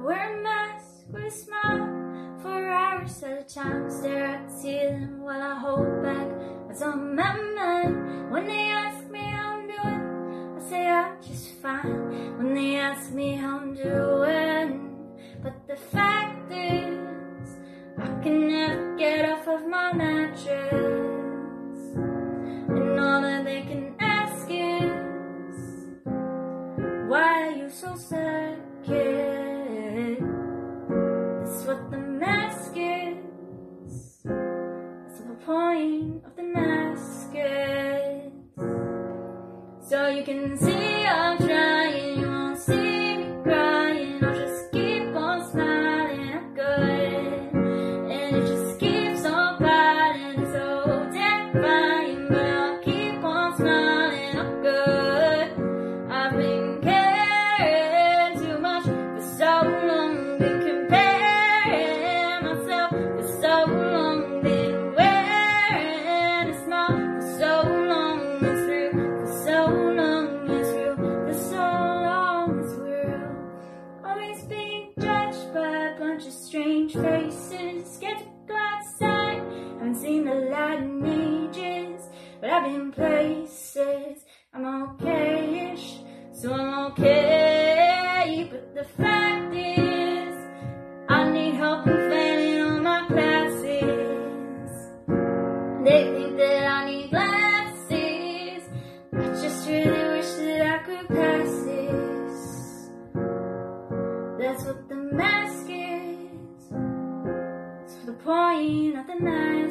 wear a mask with a smile for hours at a time. Stare at the ceiling while I hold back what's on my mind. When they ask me how I'm doing, I say I'm just fine. When they ask me how I'm doing, but the fact is I can never get off of my mattress, and all that they can ask is, why are you so sad, kid? That's what the mask is. That's what the point of the mask is. So you can see I'm trying, you won't see me crying. I'll just keep on smiling, I'm good. And it just keeps on piling, it's so terrifying. But I'll keep on smiling, I'm good. I've been caring too much for so long, been comparing myself for so long, been wearing a smile for so long, it's through for so long, it's through for so long, it's real. Always being judged by a bunch of strange faces, scared to go outside, haven't seen the light in ages, but I've been places. I'm okay-ish, so I'm okay, but the fact is I need help in failing all my classes. They think that I need glasses, I just really wish that I could pass this. That's what the mask is. That's the point of the night.